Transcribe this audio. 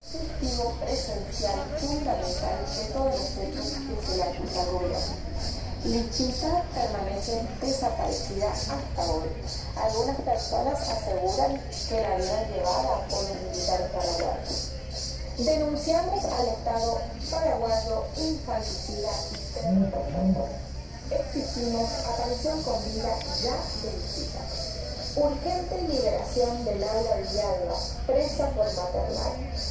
Testigo presencial fundamental de todos los hechos que se le acusa al gobierno. Lichita permanece desaparecida hasta hoy. Algunas personas aseguran que la habían llevada por los militares paraguayos. Denunciamos al Estado paraguayo infanticida y terrorismo. Exigimos aparición con vida ya de Lichita. Urgente liberación de Laura Villalba, presa por maternal.